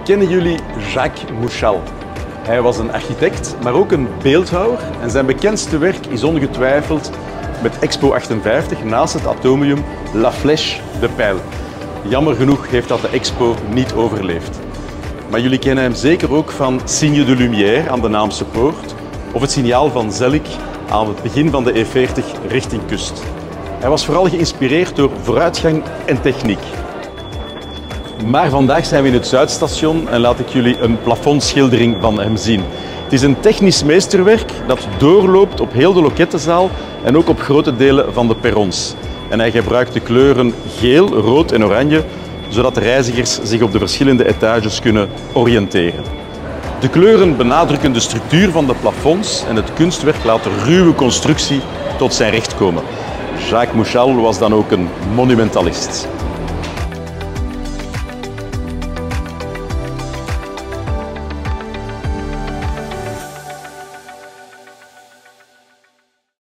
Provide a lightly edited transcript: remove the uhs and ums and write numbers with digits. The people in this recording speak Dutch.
Kennen jullie Jacques Mouchal? Hij was een architect, maar ook een beeldhouwer. En zijn bekendste werk is ongetwijfeld met Expo 58 naast het atomium La Flèche, de pijl. Jammer genoeg heeft dat de expo niet overleefd. Maar jullie kennen hem zeker ook van Signe de Lumière aan de Naamse Poort of het signaal van Zellik aan het begin van de E40 richting kust. Hij was vooral geïnspireerd door vooruitgang en techniek. Maar vandaag zijn we in het Zuidstation en laat ik jullie een plafondschildering van hem zien. Het is een technisch meesterwerk dat doorloopt op heel de lokettenzaal en ook op grote delen van de perrons. En hij gebruikt de kleuren geel, rood en oranje, zodat de reizigers zich op de verschillende etages kunnen oriënteren. De kleuren benadrukken de structuur van de plafonds en het kunstwerk laat de ruwe constructie tot zijn recht komen. Jacques Mouchal was dan ook een monumentalist.